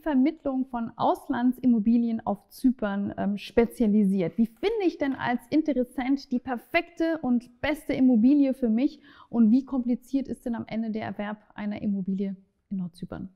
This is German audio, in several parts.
Vermittlung von Auslandsimmobilien auf Zypern spezialisiert. Wie finde ich denn als Interessent die perfekte und beste Immobilie für mich? Und wie kompliziert ist denn am Ende der Erwerb einer Immobilie in Nordzypern?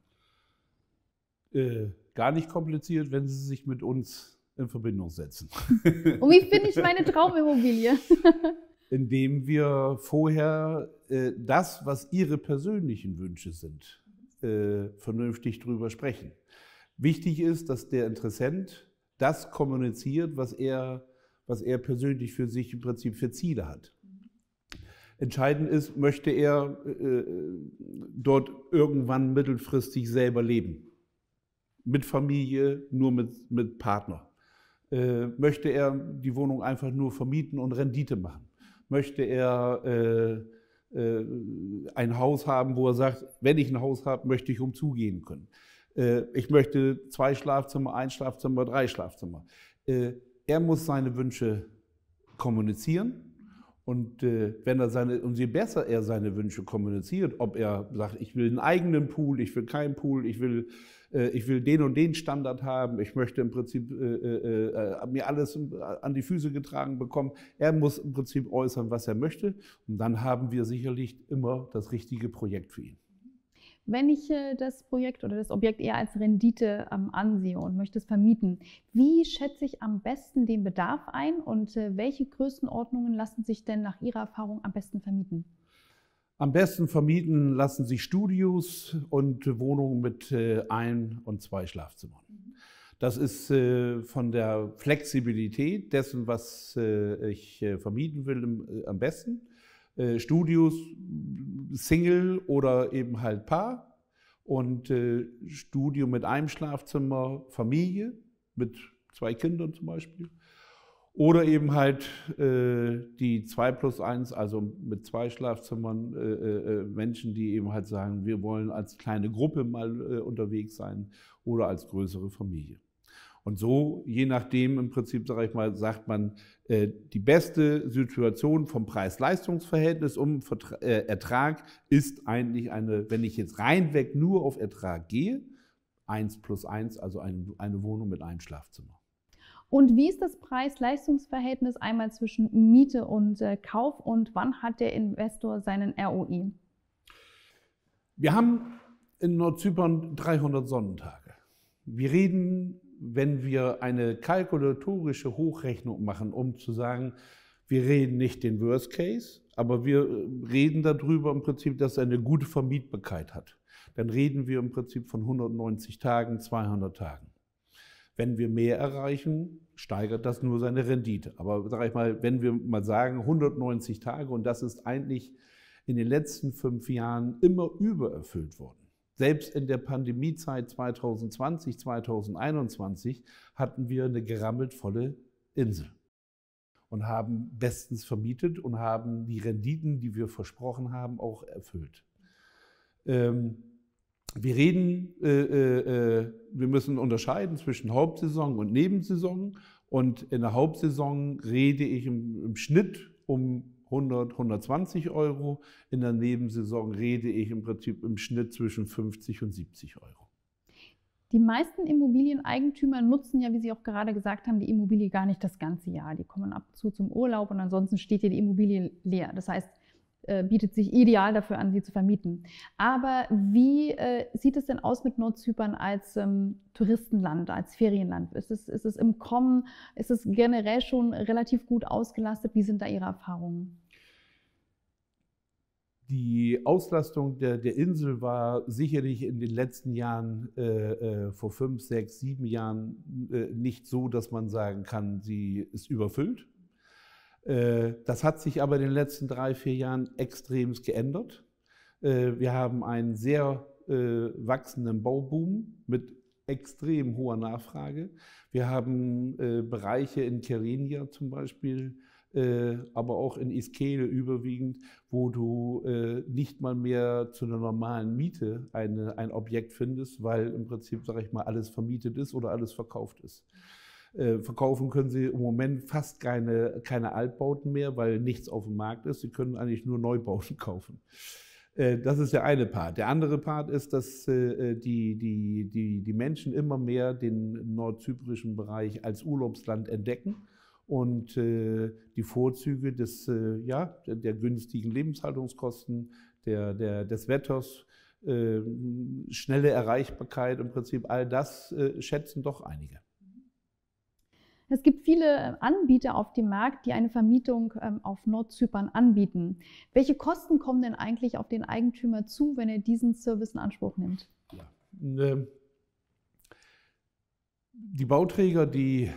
Gar nicht kompliziert, wenn Sie sich mit uns in Verbindung setzen. Und wie finde ich meine Traumimmobilie? Indem wir vorher das, was Ihre persönlichen Wünsche sind, vernünftig drüber sprechen. Wichtig ist, dass der Interessent das kommuniziert, was er persönlich für sich im Prinzip für Ziele hat. Entscheidend ist, möchte er dort irgendwann mittelfristig selber leben. Mit Familie, nur mit Partner. Möchte er die Wohnung einfach nur vermieten und Rendite machen? Möchte er ein Haus haben, wo er sagt, wenn ich ein Haus habe, möchte ich umzugehen können. Ich möchte 2 Schlafzimmer, 1 Schlafzimmer, 3 Schlafzimmer. Er muss seine Wünsche kommunizieren. Und je besser er seine Wünsche kommuniziert, ob er sagt, ich will einen eigenen Pool, ich will keinen Pool, ich will den und den Standard haben, ich möchte im Prinzip mir alles an die Füße getragen bekommen. Er muss im Prinzip äußern, was er möchte. Und dann haben wir sicherlich immer das richtige Projekt für ihn. Wenn ich das Projekt oder das Objekt eher als Rendite ansehe und möchte es vermieten, wie schätze ich am besten den Bedarf ein und welche Größenordnungen lassen sich denn nach Ihrer Erfahrung am besten vermieten? Am besten vermieten lassen sich Studios und Wohnungen mit 1 und 2 Schlafzimmern. Das ist von der Flexibilität dessen, was ich vermieten will, am besten. Studios, Single oder eben halt Paar und Studio mit einem Schlafzimmer, Familie mit 2 Kindern zum Beispiel. Oder eben halt die 2+1, also mit 2 Schlafzimmern, Menschen, die eben halt sagen, wir wollen als kleine Gruppe mal unterwegs sein oder als größere Familie. Und so, je nachdem im Prinzip, sage ich mal, sagt man, die beste Situation vom Preis-Leistungs-Verhältnis um Ertrag ist eigentlich wenn ich jetzt reinweg nur auf Ertrag gehe, 1+1, also eine Wohnung mit 1 Schlafzimmer. Und wie ist das Preis-Leistungs-Verhältnis einmal zwischen Miete und Kauf und wann hat der Investor seinen ROI? Wir haben in Nordzypern 300 Sonnentage. Wir reden, wenn wir eine kalkulatorische Hochrechnung machen, um zu sagen, wir reden nicht den Worst Case, aber wir reden darüber im Prinzip, dass er eine gute Vermietbarkeit hat. Dann reden wir im Prinzip von 190 Tagen, 200 Tagen. Wenn wir mehr erreichen, steigert das nur seine Rendite. Aber sag ich mal, wenn wir mal sagen 190 Tage, und das ist eigentlich in den letzten 5 Jahren immer übererfüllt worden. Selbst in der Pandemiezeit 2020, 2021 hatten wir eine gerammelt volle Insel und haben bestens vermietet und haben die Renditen, die wir versprochen haben, auch erfüllt. Wir müssen unterscheiden zwischen Hauptsaison und Nebensaison. Und in der Hauptsaison rede ich im Schnitt um 100, 120 Euro. In der Nebensaison rede ich im Prinzip im Schnitt zwischen 50 und 70 Euro. Die meisten Immobilieneigentümer nutzen ja, wie Sie auch gerade gesagt haben, die Immobilie gar nicht das ganze Jahr. Die kommen ab und zu zum Urlaub und ansonsten steht ja die Immobilie leer. Das heißt, bietet sich ideal dafür an, sie zu vermieten. Aber wie sieht es denn aus mit Nordzypern als Touristenland, als Ferienland? Ist es im Kommen? Ist es generell schon relativ gut ausgelastet? Wie sind da Ihre Erfahrungen? Die Auslastung der Insel war sicherlich in den letzten Jahren, vor 5, 6, 7 Jahren, nicht so, dass man sagen kann, sie ist überfüllt. Das hat sich aber in den letzten 3, 4 Jahren extremst geändert. Wir haben einen sehr wachsenden Bauboom mit extrem hoher Nachfrage. Wir haben Bereiche in Kyrenia zum Beispiel, aber auch in Iskele überwiegend, wo du nicht mal mehr zu einer normalen Miete ein Objekt findest, weil im Prinzip, sage ich mal, alles vermietet ist oder alles verkauft ist. Verkaufen können sie im Moment fast keine Altbauten mehr, weil nichts auf dem Markt ist. Sie können eigentlich nur Neubauten kaufen. Das ist der eine Part. Der andere Part ist, dass die Menschen immer mehr den nordzyprischen Bereich als Urlaubsland entdecken und die Vorzüge der günstigen Lebenshaltungskosten, des Wetters, schnelle Erreichbarkeit, im Prinzip all das schätzen doch einige. Es gibt viele Anbieter auf dem Markt, die eine Vermietung auf Nordzypern anbieten. Welche Kosten kommen denn eigentlich auf den Eigentümer zu, wenn er diesen Service in Anspruch nimmt? Ja. Die Bauträger, die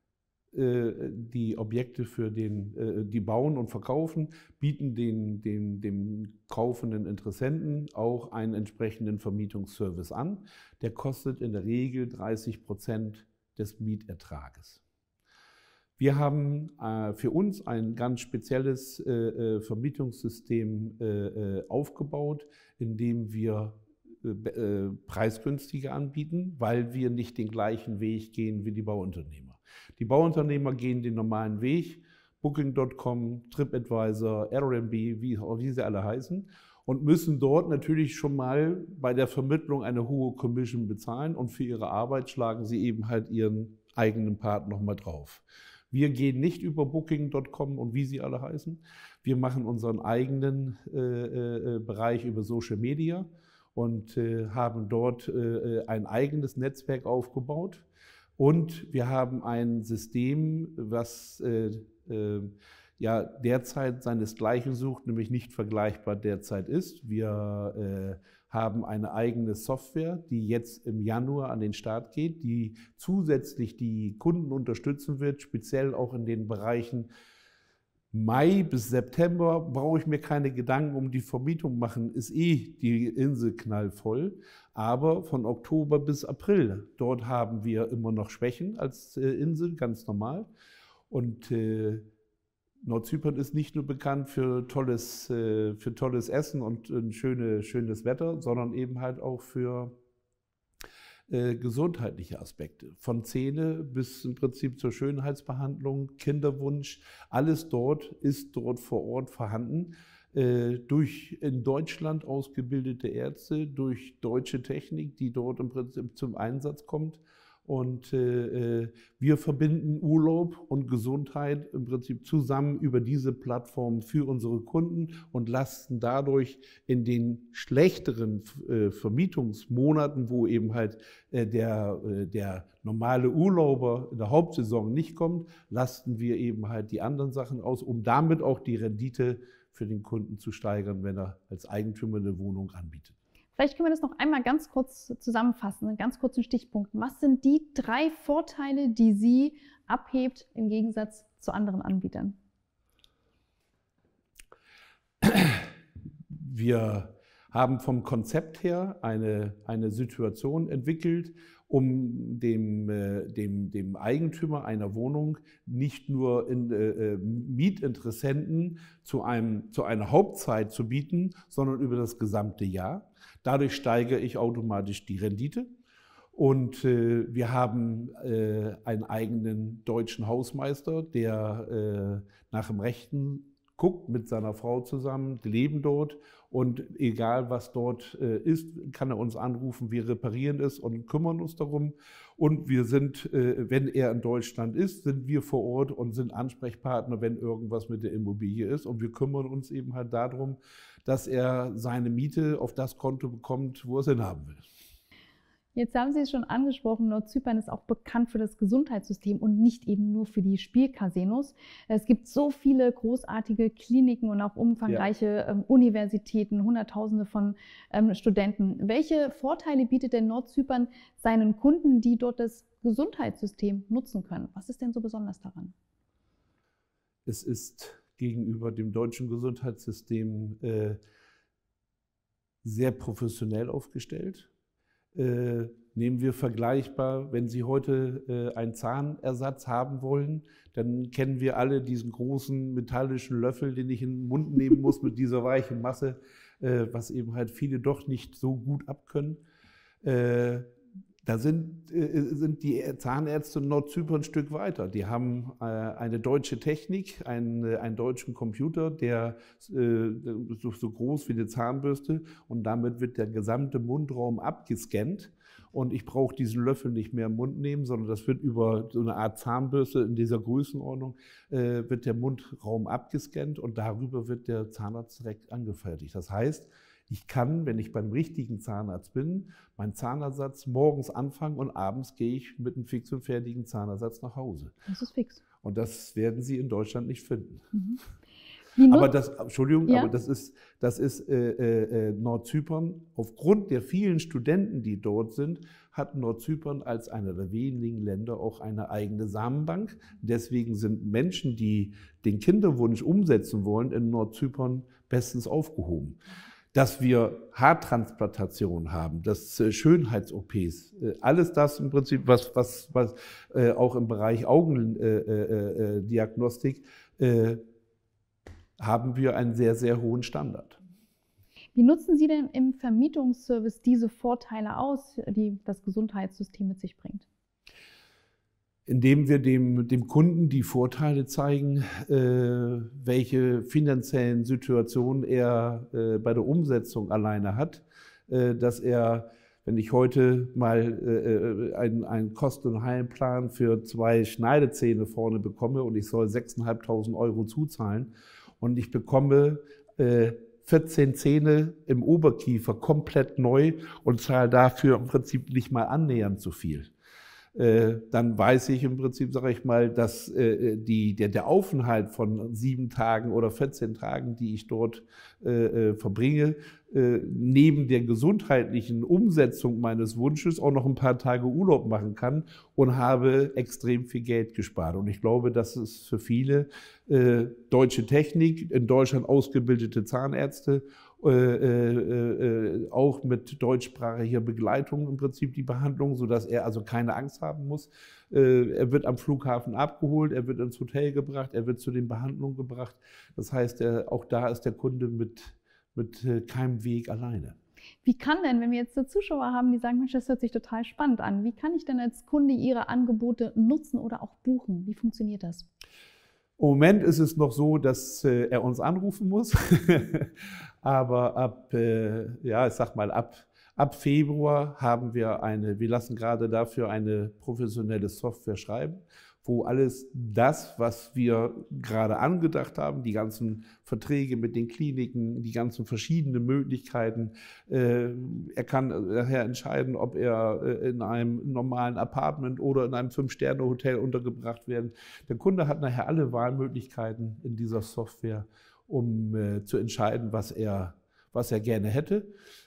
Objekte die bauen und verkaufen, bieten dem kaufenden Interessenten auch einen entsprechenden Vermietungsservice an. Der kostet in der Regel 30% des Mietertrages. Wir haben für uns ein ganz spezielles Vermietungssystem aufgebaut, in dem wir preisgünstiger anbieten, weil wir nicht den gleichen Weg gehen wie die Bauunternehmer. Die Bauunternehmer gehen den normalen Weg, Booking.com, TripAdvisor, Airbnb, wie sie alle heißen, und müssen dort natürlich schon mal bei der Vermittlung eine hohe Commission bezahlen und für ihre Arbeit schlagen sie eben halt ihren eigenen Part nochmal drauf. Wir gehen nicht über Booking.com und wie sie alle heißen. Wir machen unseren eigenen Bereich über Social Media und haben dort ein eigenes Netzwerk aufgebaut. Und wir haben ein System, was derzeit seinesgleichen sucht, nämlich nicht vergleichbar derzeit ist. Wir haben eine eigene Software, die jetzt im Januar an den Start geht, die zusätzlich die Kunden unterstützen wird, speziell auch in den Bereichen Mai bis September brauche ich mir keine Gedanken um die Vermietung machen, ist die Insel knallvoll. Aber von Oktober bis April, dort haben wir immer noch Schwächen als Insel, ganz normal. Und Nordzypern ist nicht nur bekannt für tolles Essen und ein schönes Wetter, sondern eben halt auch für gesundheitliche Aspekte. Von Zähne bis im Prinzip zur Schönheitsbehandlung, Kinderwunsch, alles ist dort vor Ort vorhanden. Durch in Deutschland ausgebildete Ärzte, durch deutsche Technik, die dort im Prinzip zum Einsatz kommt. Und wir verbinden Urlaub und Gesundheit im Prinzip zusammen über diese Plattform für unsere Kunden und lasten dadurch in den schlechteren Vermietungsmonaten, wo eben halt der normale Urlauber in der Hauptsaison nicht kommt, lasten wir eben halt die anderen Sachen aus, um damit auch die Rendite für den Kunden zu steigern, wenn er als Eigentümer eine Wohnung anbietet. Vielleicht können wir das noch einmal ganz kurz zusammenfassen, in ganz kurzen Stichpunkten. Was sind die 3 Vorteile, die Sie abhebt im Gegensatz zu anderen Anbietern? Wir haben vom Konzept her eine Situation entwickelt, um dem Eigentümer einer Wohnung nicht nur Mietinteressenten zu einer Hauptzeit zu bieten, sondern über das gesamte Jahr. Dadurch steigere ich automatisch die Rendite. Und wir haben einen eigenen deutschen Hausmeister, der nach dem Rechten guckt mit seiner Frau zusammen, die leben dort und egal was dort ist, kann er uns anrufen, wir reparieren es und kümmern uns darum. Und wir sind, wenn er in Deutschland ist, sind wir vor Ort und sind Ansprechpartner, wenn irgendwas mit der Immobilie ist. Und wir kümmern uns eben halt darum, dass er seine Miete auf das Konto bekommt, wo er es hinhaben will. Jetzt haben Sie es schon angesprochen, Nordzypern ist auch bekannt für das Gesundheitssystem und nicht eben nur für die Spielcasinos. Es gibt so viele großartige Kliniken und auch umfangreiche Universitäten, Hunderttausende von Studenten. Welche Vorteile bietet denn Nordzypern seinen Kunden, die dort das Gesundheitssystem nutzen können? Was ist denn so besonders daran? Es ist gegenüber dem deutschen Gesundheitssystem sehr professionell aufgestellt. Nehmen wir vergleichbar, wenn Sie heute einen Zahnersatz haben wollen, dann kennen wir alle diesen großen metallischen Löffel, den ich in den Mund nehmen muss mit dieser weichen Das eben halt viele doch nicht so gut abkönnen. Da sind die Zahnärzte in Nordzypern ein Stück weiter. Die haben eine deutsche Technik, einen deutschen Computer, der so groß wie eine Zahnbürste, und damit wird der gesamte Mundraum abgescannt. Und ich brauche diesen Löffel nicht mehr im Mund nehmen, sondern das wird über so eine Art Zahnbürste in dieser Größenordnung, wird der Mundraum abgescannt und darüber wird der Zahnarzt direkt angefertigt. Das heißt, ich kann, wenn ich beim richtigen Zahnarzt bin, meinen Zahnersatz morgens anfangen und abends gehe ich mit einem fix und fertigen Zahnersatz nach Hause. Das ist fix. Und das werden Sie in Deutschland nicht finden. Mhm. Aber das, Entschuldigung, ja? aber das ist Nordzypern. Aufgrund der vielen Studenten, die dort sind, hat Nordzypern als einer der wenigen Länder auch eine eigene Samenbank. Deswegen sind Menschen, die den Kinderwunsch umsetzen wollen, in Nordzypern bestens aufgehoben. Dass wir Haartransplantationen haben, dass Schönheits-OPs, alles das im Prinzip, was auch im Bereich Augendiagnostik, haben wir einen sehr, sehr hohen Standard. Wie nutzen Sie denn im Vermietungsservice diese Vorteile aus, die das Gesundheitssystem mit sich bringt? Indem wir dem Kunden die Vorteile zeigen, welche finanziellen Situationen er bei der Umsetzung alleine hat, dass er, wenn ich heute mal einen Kosten- und Heilplan für 2 Schneidezähne vorne bekomme und ich soll 6.500 € zuzahlen und ich bekomme 14 Zähne im Oberkiefer komplett neu und zahle dafür im Prinzip nicht mal annähernd so viel. Dann weiß ich im Prinzip, sage ich mal, dass der Aufenthalt von 7 Tagen oder 14 Tagen, die ich dort verbringe, neben der gesundheitlichen Umsetzung meines Wunsches auch noch ein paar Tage Urlaub machen kann und habe extrem viel Geld gespart. Und ich glaube, das ist für viele deutsche Technik, in Deutschland ausgebildete Zahnärzte, auch mit deutschsprachiger Begleitung im Prinzip die Behandlung, sodass er also keine Angst haben muss. Er wird am Flughafen abgeholt, er wird ins Hotel gebracht, er wird zu den Behandlungen gebracht. Das heißt, auch da ist der Kunde mit keinem Weg alleine. Wie kann denn, wenn wir jetzt Zuschauer haben, die sagen, Mensch, das hört sich total spannend an, wie kann ich denn als Kunde Ihre Angebote nutzen oder auch buchen? Wie funktioniert das? Im Moment ist es noch so, dass er uns anrufen muss, aber ab Februar haben wir wir lassen gerade dafür eine professionelle Software schreiben, wo alles das, was wir gerade angedacht haben, die ganzen Verträge mit den Kliniken, die ganzen verschiedenen Möglichkeiten, er kann daher entscheiden, ob er in einem normalen Apartment oder in einem 5-Sterne-Hotel untergebracht werden. Der Kunde hat nachher alle Wahlmöglichkeiten in dieser Software, um zu entscheiden, was er gerne hätte.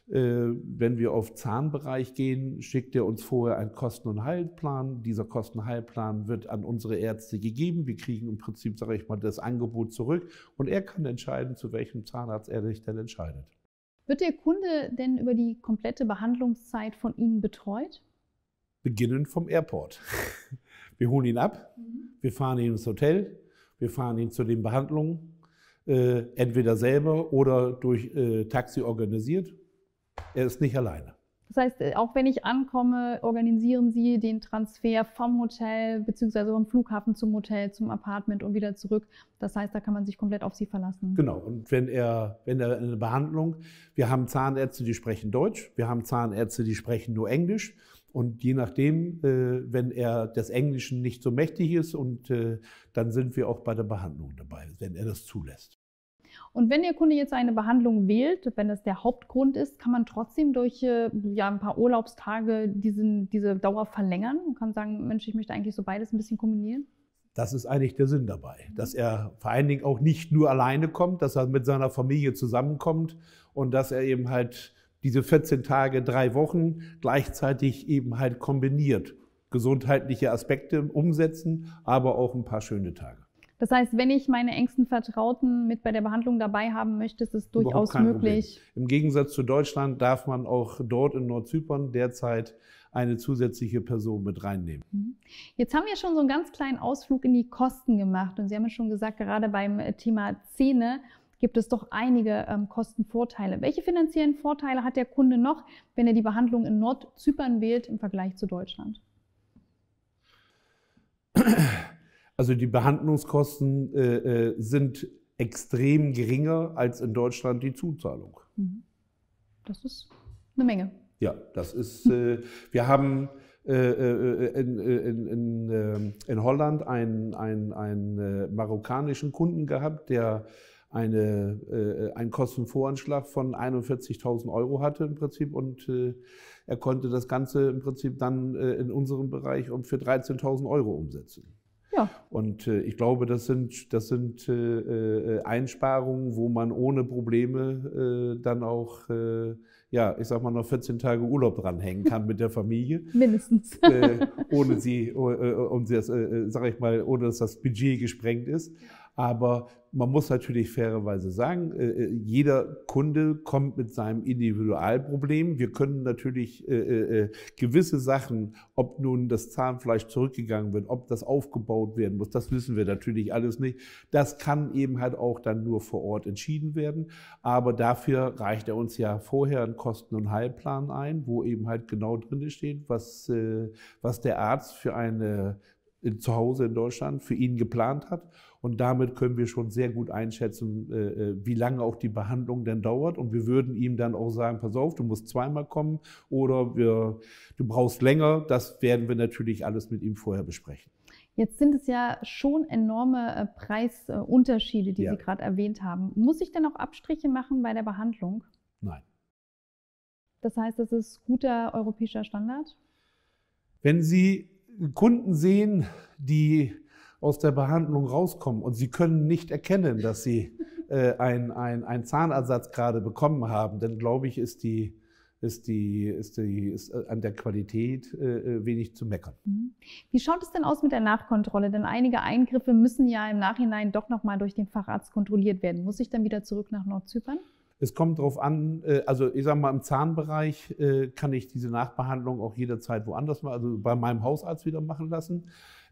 Wenn wir auf Zahnbereich gehen, schickt er uns vorher einen Kosten- und Heilplan. Dieser Kosten- und Heilplan wird an unsere Ärzte gegeben. Wir kriegen im Prinzip, sage ich mal, das Angebot zurück und er kann entscheiden, zu welchem Zahnarzt er sich denn entscheidet. Wird der Kunde denn über die komplette Behandlungszeit von Ihnen betreut? Beginnend vom Airport. Wir holen ihn ab, wir fahren ihn ins Hotel, wir fahren ihn zu den Behandlungen, entweder selber oder durch Taxi organisiert. Er ist nicht alleine. Das heißt, auch wenn ich ankomme, organisieren Sie den Transfer vom Hotel bzw. vom Flughafen zum Hotel, zum Apartment und wieder zurück. Das heißt, da kann man sich komplett auf Sie verlassen. Genau. Und wenn er eine Behandlung, wir haben Zahnärzte, die sprechen Deutsch, wir haben Zahnärzte, die sprechen nur Englisch. Und je nachdem, wenn er des Englischen nicht so mächtig ist, dann sind wir auch bei der Behandlung dabei, wenn er das zulässt. Und wenn der Kunde jetzt eine Behandlung wählt, wenn das der Hauptgrund ist, kann man trotzdem durch ein paar Urlaubstage diese Dauer verlängern und kann sagen, Mensch, ich möchte eigentlich so beides ein bisschen kombinieren? Das ist eigentlich der Sinn dabei, dass er vor allen Dingen auch nicht nur alleine kommt, dass er mit seiner Familie zusammenkommt und dass er eben halt diese 14 Tage, 3 Wochen gleichzeitig eben halt kombiniert. Gesundheitliche Aspekte umsetzen, aber auch ein paar schöne Tage. Das heißt, wenn ich meine engsten Vertrauten mit bei der Behandlung dabei haben möchte, ist es durchaus möglich. Problem. Im Gegensatz zu Deutschland darf man auch dort in Nordzypern derzeit eine zusätzliche Person mit reinnehmen. Jetzt haben wir schon so einen ganz kleinen Ausflug in die Kosten gemacht und Sie haben ja schon gesagt, gerade beim Thema Zähne gibt es doch einige Kostenvorteile. Welche finanziellen Vorteile hat der Kunde noch, wenn er die Behandlung in Nordzypern wählt im Vergleich zu Deutschland? Also die Behandlungskosten sind extrem geringer als in Deutschland die Zuzahlung. Das ist eine Menge. Ja, das ist, wir haben in Holland einen marokkanischen Kunden gehabt, der einen Kostenvoranschlag von 41.000 € hatte im Prinzip, und er konnte das Ganze im Prinzip dann in unserem Bereich für 13.000 € umsetzen. Ja. Und ich glaube, das sind Einsparungen, wo man ohne Probleme dann auch, ja, ich sag mal, noch 14 Tage Urlaub dranhängen kann mit der Familie. Mindestens. Ohne dass das Budget gesprengt ist. Aber man muss natürlich fairerweise sagen, jeder Kunde kommt mit seinem Individualproblem. Wir können natürlich gewisse Sachen, ob nun das Zahnfleisch zurückgegangen wird, ob das aufgebaut werden muss, das wissen wir natürlich alles nicht. Das kann eben halt auch dann nur vor Ort entschieden werden. Aber dafür reicht er uns ja vorher einen Kosten- und Heilplan ein, wo eben halt genau drin steht, was der Arzt für zu Hause in Deutschland für ihn geplant hat. Und damit können wir schon sehr gut einschätzen, wie lange auch die Behandlung denn dauert. Und wir würden ihm dann auch sagen, pass auf, du musst zweimal kommen oder du brauchst länger. Das werden wir natürlich alles mit ihm vorher besprechen. Jetzt sind es ja schon enorme Preisunterschiede, die Sie gerade erwähnt haben. Muss ich denn auch Abstriche machen bei der Behandlung? Nein. Das heißt, das ist guter europäischer Standard? Wenn Sie Kunden sehen, die aus der Behandlung rauskommen und sie können nicht erkennen, dass sie einen Zahnersatz gerade bekommen haben, dann glaube ich, ist an der Qualität wenig zu meckern. Wie schaut es denn aus mit der Nachkontrolle? Denn einige Eingriffe müssen ja im Nachhinein doch nochmal durch den Facharzt kontrolliert werden. Muss ich dann wieder zurück nach Nordzypern? Es kommt darauf an, also ich sage mal, im Zahnbereich kann ich diese Nachbehandlung auch jederzeit woanders mal, also bei meinem Hausarzt wieder machen lassen.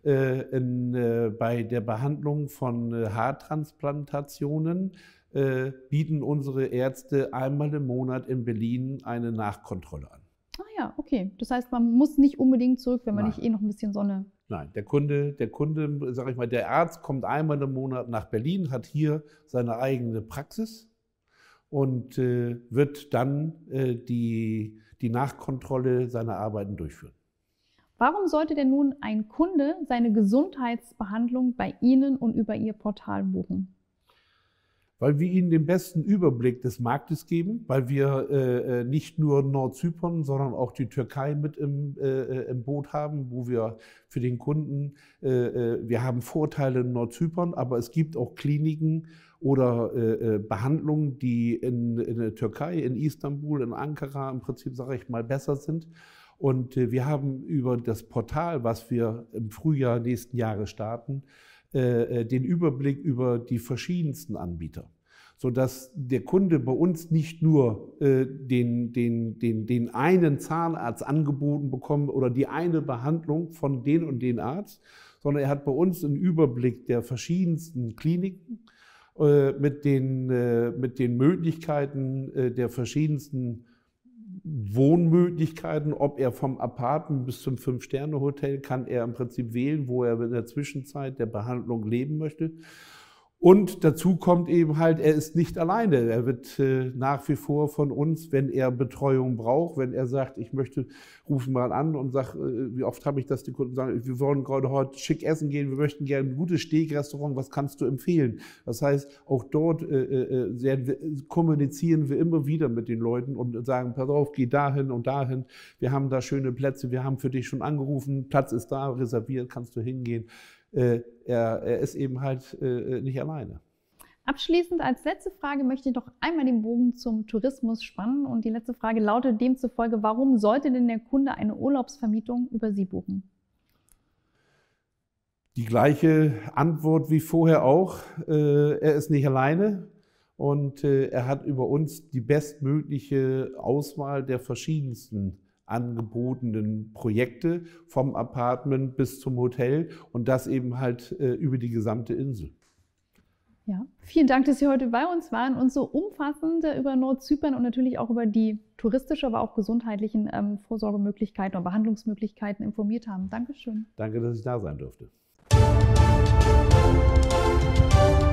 Bei der Behandlung von Haartransplantationen bieten unsere Ärzte einmal im Monat in Berlin eine Nachkontrolle an. Ah ja, okay. Das heißt, man muss nicht unbedingt zurück, wenn man nicht noch ein bisschen Sonne... Nein, der Kunde, sage ich mal, der Arzt kommt einmal im Monat nach Berlin, hat hier seine eigene Praxis und wird dann die Nachkontrolle seiner Arbeiten durchführen. Warum sollte denn nun ein Kunde seine Gesundheitsbehandlung bei Ihnen und über Ihr Portal buchen? Weil wir Ihnen den besten Überblick des Marktes geben, weil wir nicht nur Nordzypern, sondern auch die Türkei mit im Boot haben, wo wir für den Kunden, wir haben Vorteile in Nordzypern, aber es gibt auch Kliniken oder Behandlungen, die in der Türkei, in Istanbul, in Ankara im Prinzip, sage ich mal, besser sind. Und wir haben über das Portal, was wir im Frühjahr nächsten Jahres starten, den Überblick über die verschiedensten Anbieter, sodass der Kunde bei uns nicht nur den einen Zahnarzt angeboten bekommt oder die eine Behandlung von den und den Arzt, sondern er hat bei uns einen Überblick der verschiedensten Kliniken mit den Möglichkeiten der verschiedensten Wohnmöglichkeiten, ob er vom Apartment bis zum 5-Sterne-Hotel kann er im Prinzip wählen, wo er in der Zwischenzeit der Behandlung leben möchte. Und dazu kommt eben halt, er ist nicht alleine. Er wird nach wie vor von uns, wenn er Betreuung braucht, wenn er sagt, ich möchte, rufen mal an und sage, wie oft habe ich das, die Kunden sagen, wir wollen gerade heute schick essen gehen, wir möchten gerne ein gutes Steakrestaurant, was kannst du empfehlen? Das heißt, auch dort kommunizieren wir immer wieder mit den Leuten und sagen, pass auf, geh dahin und dahin, wir haben da schöne Plätze, wir haben für dich schon angerufen, Platz ist da, reserviert, kannst du hingehen. Er ist eben halt nicht alleine. Abschließend als letzte Frage möchte ich noch einmal den Bogen zum Tourismus spannen. Und die letzte Frage lautet demzufolge, warum sollte denn der Kunde eine Urlaubsvermietung über Sie buchen? Die gleiche Antwort wie vorher auch. Er ist nicht alleine und er hat über uns die bestmögliche Auswahl der verschiedensten angebotenen Projekte vom Apartment bis zum Hotel und das eben halt über die gesamte Insel. Ja, vielen Dank, dass Sie heute bei uns waren und so umfassend über Nordzypern und natürlich auch über die touristische, aber auch gesundheitlichen Vorsorgemöglichkeiten und Behandlungsmöglichkeiten informiert haben. Dankeschön. Danke, dass ich da sein durfte.